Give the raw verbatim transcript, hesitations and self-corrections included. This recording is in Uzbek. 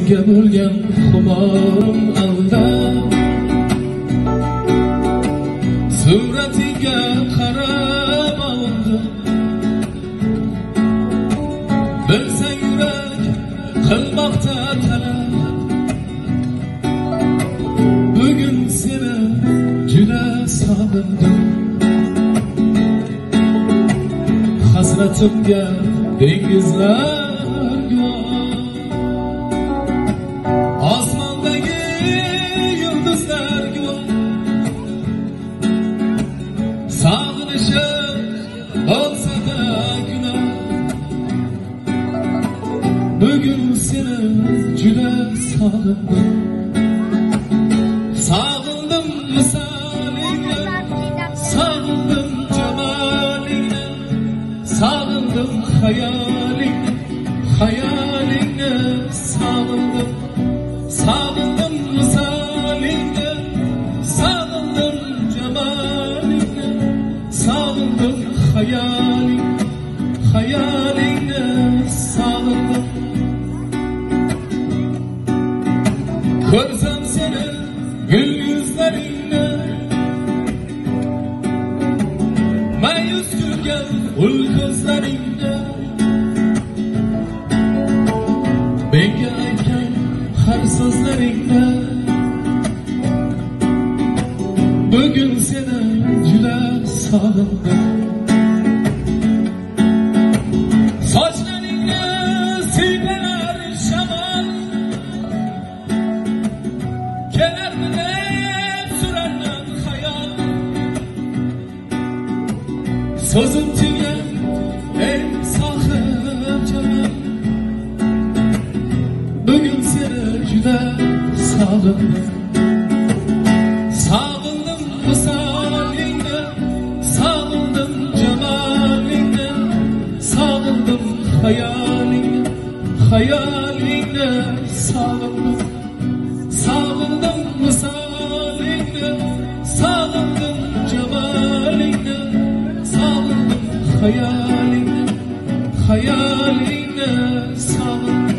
senga bo'lgan xumorim aldab, suratiga qarab oldim. Bilsang yurak qilmoqda talab, bugun seni juda sog'indim. Hasratimga dengizlar guvoh, osmondagi yulduzlar guvoh. Sog'inishim bo'lsa-da gunoh, bugun seni juda sog'indim. Sog'indim misolingni, sog'indim jamolingni, sog'indim xayolingni, xayolingni sog'indim. Sog'indim misolingni, sog'indim jamolingni, sog'indim xayoling, xayolingni sog'indim. Ko'rsam seni gul yuzlaringni, ma'yus kulgan ul ko'zlaringni, menga aytgan har so'zlaringni, bugun seni juda sog'indim. Sochlaringni siypalar shamol, kelarmi deb surarman xayol. So'zim tingan ey sohib jamol, bugun seni juda sog'indim. Sog'indim misolingni, sog'indim jamolingni, sog'indim xayolingni, xayolingni sog'indim. Sog'indim misolingni, sog'indim jamolingni, sog'indim xayolingni, xayolingni sog'indim.